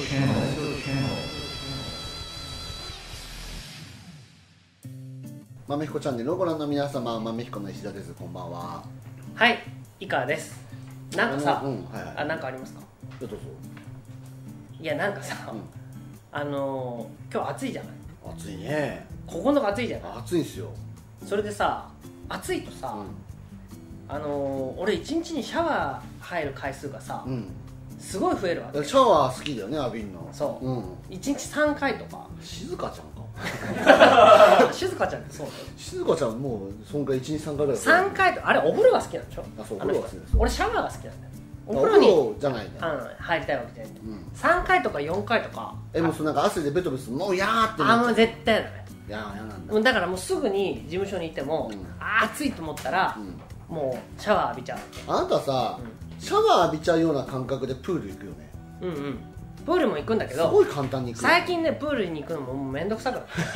豆彦チャンネルをご覧の皆様、豆彦の石田です。こんばんは。 はい、井川です。なんかさ、 はいはい、 なんかありますか？ どうぞ。 いや、なんかさ、今日暑いじゃない？ 暑いね。 ここのとこ暑いじゃない？ 暑いんすよ。 それでさ、暑いとさ、俺一日にシャワー入る回数がさ、すごい増えるわけ。 シャワー好きだよね、浴びるの。 そう。1日3回とか。 静香ちゃんか。 静香ちゃんってそうだよ。 静香ちゃんもうそんくらい1日3回ぐらい。 3回とあれお風呂が好きなんでしょ？ あ、そう、お風呂が好きです。 俺シャワーが好きなんだよ。 お風呂じゃないね。 入りたいわけじゃない。3回とか4回とか。 もうなんか汗でベトベトもうやーってもう絶対だね。 いやなんだ。 だからもうすぐに事務所にいても、暑いと思ったら、もうシャワー浴びちゃう。 あなたさ、シャワー浴びちゃうような感覚でプール行くよね。 プールも行くんだけど、 すごい簡単に行く。最近ね、プールに行くのももうめんどくさくなった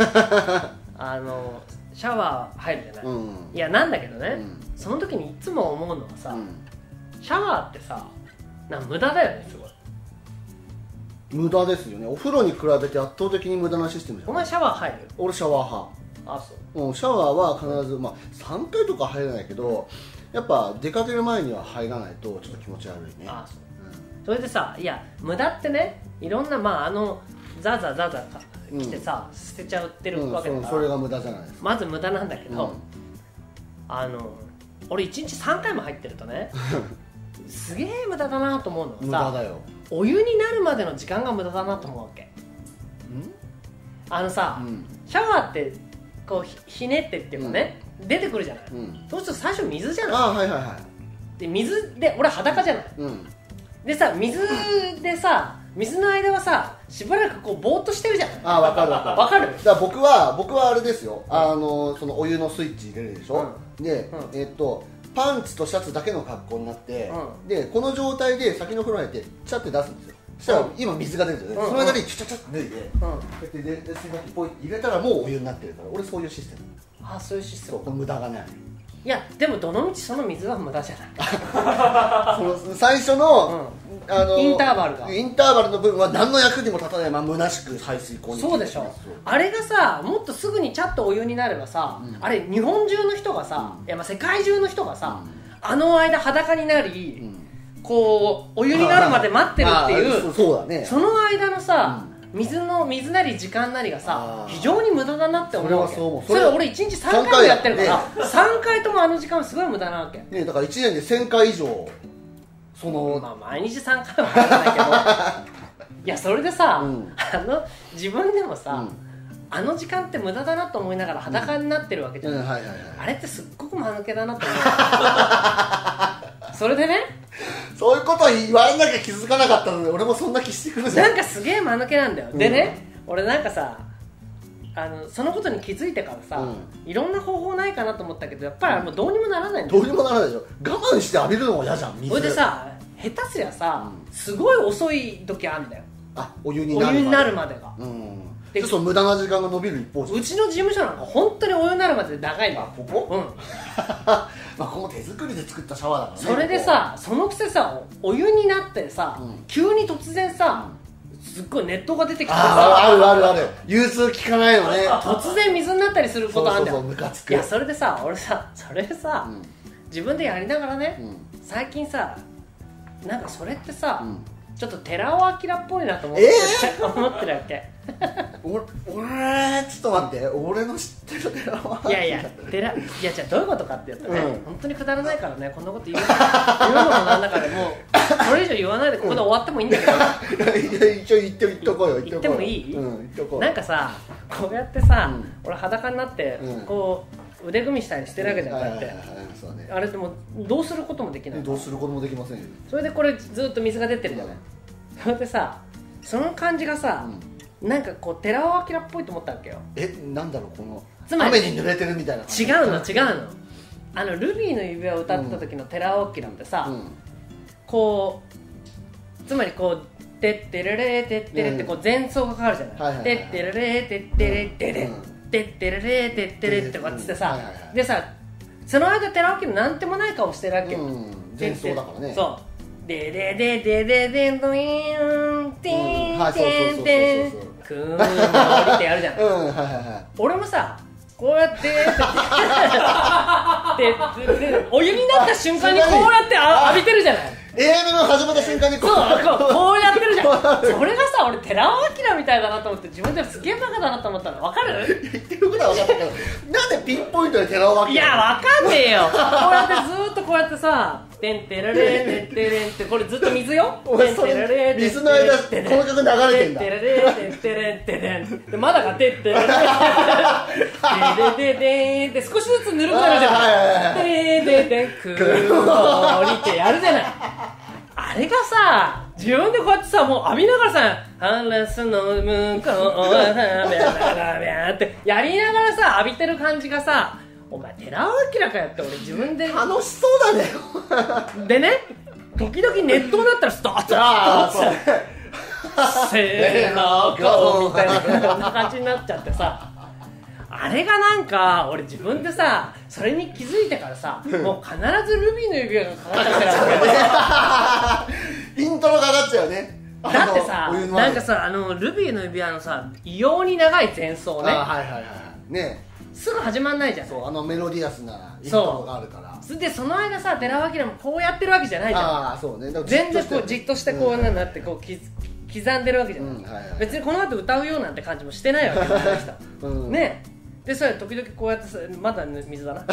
シャワー入るじゃない、いやなんだけどね、その時にいつも思うのはさ、シャワーってさ、無駄だよね。すごい無駄ですよね。お風呂に比べて圧倒的に無駄なシステムじゃん。 お前シャワー入る？ 俺シャワー派。 あ、そう。 シャワーは必ず、3回とか入らないけど、やっぱ出かける前には入らないとちょっと気持ち悪いね。 あ、そう。それでさ、いや無駄ってね、いろんなザザザザ来てさ、捨てちゃってるわけだから、 それが無駄じゃないですか。 まず無駄なんだけど、俺1日3回も入ってるとねすげえ無駄だなと思うのはさ、 無駄だよ。 お湯になるまでの時間が無駄だなと思うわけ。シャワーってこうひねってっていうかね、出てくるじゃない、そうすると最初水じゃない。 はいはいはい。 で水で俺裸じゃない、でさ、水の間はさ、しばらくこうぼーっとしてるじゃない。 わかるわかるわかる。 だから僕はあれですよ、そのお湯のスイッチ入れるでしょ、で、パンツとシャツだけの格好になって、でこの状態で先の風呂に入ってチャって出すんですよ。そしたら今水が出るんですよね、その間にチャチャチャって脱いで、こうやって水がポイって入れたらもうお湯になってるから、俺そういうシステム。 あ、そういうシステム。 そう、無駄がない。 いやでもどのみちその水は無駄じゃないその最初の、 インターバルの部分は何の役にも立たないまま虚しく排水口に。 そうでしょ。あれがさ、もっとすぐにチャッとお湯になればさ、あれ日本中の人がさ、いや世界中の人がさ、あの間裸になり、こうお湯になるまで待ってるっていう、 そうだね。 その間のさ、水なり時間なりがさ、非常に無駄だなって思うわけ。それ俺1日3回もやってるから、3回ともあの時間すごい無駄なわけね。だから1年で1000回以上毎日3回はやらないけどいやそれでさ、自分でもさ、あの時間って無駄だなと思いながら裸になってるわけじゃん。あれってすっごく間抜けだなと思うそれでね、 そういうこと言われなきゃ気づかなかったので、俺もそんな気してくるじゃん。 なんかすげえ間抜けなんだよ。でね、俺なんかさ、そのことに気づいてからさ、いろんな方法ないかなと思ったけど、やっぱりもうどうにもならないんだよ。 どうにもならないでしょ。我慢して浴びるのも嫌じゃん。 それでさ、下手すりゃさ、すごい遅い時あるんだよ。 お湯になるまでが。 ちょっと無駄な時間が伸びる一方じゃん。 うちの事務所なんか本当にお湯になるまで長いんだよ。 ここ？ここ手作りで作ったシャワーだからね。 それでさ、そのくせさ、お湯になってさ、急に突然さ、すっごい熱湯が出てきてさ、 ある融通効かないのね。 突然水になったりすることあるんだよ。 ムカつく。 いやそれでさ、俺さ、それさ、自分でやりながらね、最近さ、なんかそれってさ、ちょっと寺尾明っぽいなと思ってるわけ。 俺ちょっと待って、俺の知ってる寺尾明。 いやじゃあどういうことかって言うとね、本当にくだらないからね、こんなこと言うのもなんだからもうこれ以上言わないでここで終わってもいいんだけど一応言っとこうよ。 言ってもいい？ 言っとこう。 なんかさ、こうやってさ、俺裸になってこう腕組みしたりしてるわけじゃん、こうやって。あれでもどうすることもできない。 どうすることもできませんよ。 それでこれずっと水が出てるじゃない。それでさ、その感じがさ、なんかこう寺尾明っぽいと思ったわけよ。 なんだろう、この雨に濡れてるみたいな。 違うの。ルビーの指輪を歌った時の寺尾明ってさ、こうつまりこうてってれれてってれってこう前奏がかかるじゃない。てってれれてってれてれてってれれてってれってこうやってさ、でさ、その間寺尾明なんてもない顔してるわけよ。 前奏だからね。 そう。ででででででんといーんてんてんてんくーん降りてやるじゃん。俺もさこうやってでお湯になった瞬間にこうやって浴びてるじゃない。 AM の始まった瞬間にこうやってるじゃん。それがさ俺寺尾明みたいだなと思って自分ですげえバカだなと思ったの分かる？ 言ってることは分かったけどなんでピンポイントで寺尾明？ いや分かんねえよ。こうやってずーっとこうやってさてんてられてんてれんってこれずっと水よ。 俺それ水の間この曲流れてんだ。 てんてられてんてれんてれんでまだがてってれんてれでで少しずつぬるくなるじゃない。でででくー降りてやるじゃない。あれがさ自分でこうやってさもう浴びながらさハラスの向こうはビャラビャってやりながらさ浴びてる感じがさお前寺尾明かよって俺自分で楽しそうだねでね時々ネットになったらストッとせーのゴーみたいな感じになっちゃってさあれがなんか俺自分でさそれに気づいてからさもう必ずルビーの指輪がかかっちゃってるわけイントロかかっちゃうよね。 だってさなんかさルビーの指輪のさ異様に長い前奏ねねすぐ始まんないじゃん。 そうメロディアスなイントロがあるからでその間さ寺尾明もこうやってるわけじゃないじゃん。 ああそうね全然こうじっとしてこうなってこう刻んでるわけじゃない、別にこの後歌うようなんて感じもしてないわけじゃない人、ねでそれ時々こうやってさまだ水だな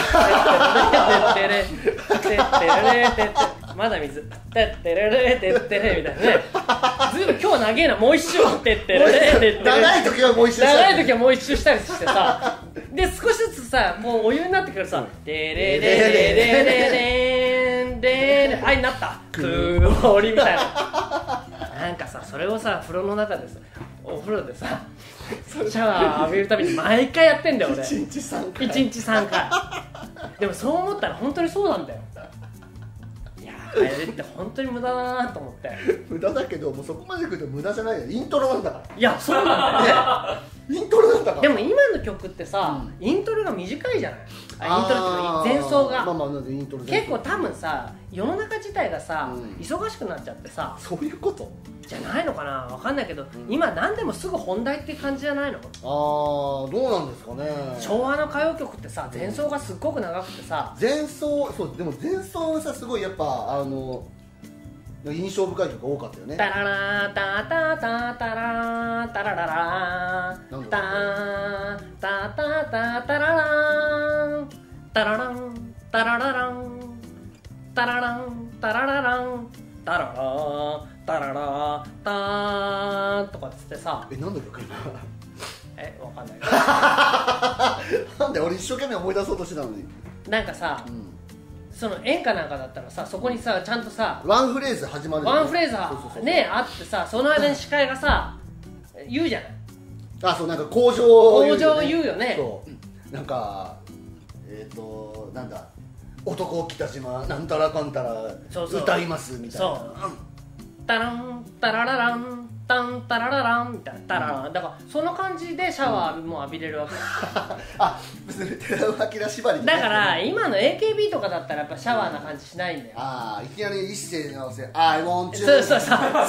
まだ水てってれれてってれみたいなねずいぶん今日長えなもう一周てってれれてって長い時はもう一周したり長い時はもう一周したりしてさで少しずつさもうお湯になってくるさてれれれれれれれはいなったくーおりみたいななんかさそれをさ風呂の中でさお風呂でさシャワー浴びるたびに毎回やってんだよ俺 1日3回 1日3回でもそう思ったら本当にそうなんだよ。いやあれって本当に無駄だなと思って無駄だけどもうそこまで来ると無駄じゃないよイントロなんだからいやそうなんだよねイントロなんだから。 でも今の曲ってさ、イントロが短いじゃない。イントロっていうか前奏が、 イントロ結構多分さ世の中自体がさ、忙しくなっちゃってさそういうことじゃないのかな分かんないけど、今何でもすぐ本題っていう感じじゃないの。 どうなんですかね。 昭和の歌謡曲ってさ前奏がすっごく長くてさ前奏そうでも前奏がさすごいやっぱ印象深い曲が多かったよね。 タララタタタタラタラララタタタタタララタラランタララランタラランタララランタララタララターンとかっつってさ何の曲今わかんないなんで俺一生懸命思い出そうとしてたのになんかさ、その演歌なんかだったらさそこにさちゃんとさワンフレーズ始まるワンフレーズねあってさその間に司会がさ言うじゃない。 そうなんか口上を言うよね。 そうなんかなんだ男北島なんたらかんたら歌いますみたいな。そうタランタララランタンタララランみたいなタラランだからその感じでシャワーも浴びれるわけ。 別に寺尾明縛りだから今の AKB とかだったらやっぱシャワーな感じしないんだよ。 いきなり一斉に合わせ I want you そうだよね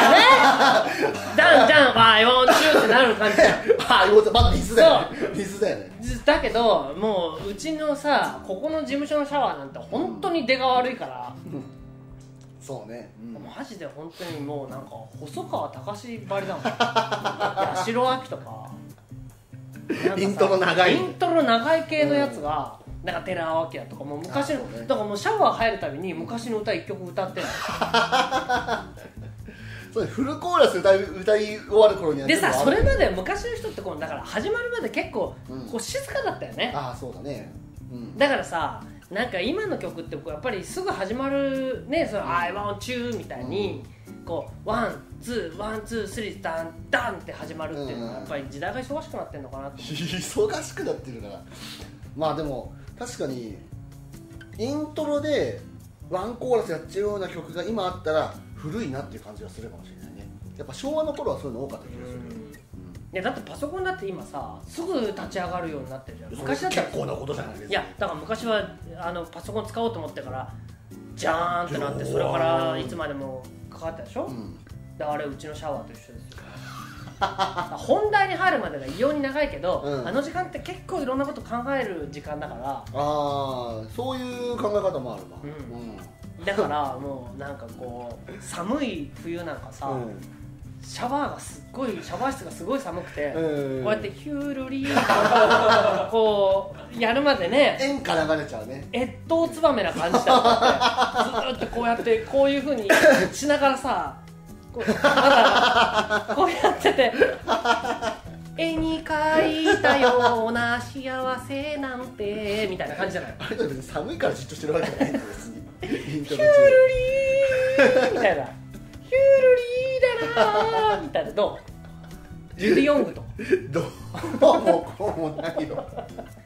ダンダン I want you ってなる感じじゃん。 まだ水だよね。水だよね。 だけどもううちのさここの事務所のシャワーなんて本当に出が悪いからそうね、 マジで本当にもうなんか細川たかしばりだもん八代亜紀とかイントロ長い系のやつがなんか寺尾明とかもう昔の、だからもうシャワー入るたびに昔の歌1曲歌ってんのそうフルコーラス歌い終わる頃にはでさそれまで昔の人ってこうだから始まるまで結構こう静かだったよね。 そうだね、 だからさなんか今の曲ってやっぱりすぐ始まるねその I want you みたいにこうワンツーワンツースリーダンダンって始まるっていうのはやっぱり時代が忙しくなってんのかなって。 忙しくなってるからまあでも確かにイントロでワンコーラスやっちゃうような曲が今あったら古いなっていう感じがするかもしれないね。やっぱ昭和の頃はそういうの多かった気がする。 いやだってパソコンだって今さすぐ立ち上がるようになってるじゃん。昔だったら結構なことじゃないですか。 いやだから昔はパソコン使おうと思ってからジャーンってなってそれからいつまでもかかったでしょ、 であれうちのシャワーと一緒ですよ本題に入るまでが異様に長いけど、あの時間って結構いろんなこと考える時間だから、 ああそういう考え方もあるわ、 だからもうなんかこう寒い冬なんかさ、シャワー室がすごい寒くて、こうやってヒュールリーこうやるまでね演歌流れちゃうね、 越冬ツバメな感じだってずっとこうやってこういう風にしながらさこうやってて絵に描いたような幸せなんてみたいな感じじゃない？ あれだって寒いからじっとしてるわけじゃないんですよヒュールリーみたいなヒュールリーだなーみたいなどう？ジュディ・ヨングとどうもこうもないよ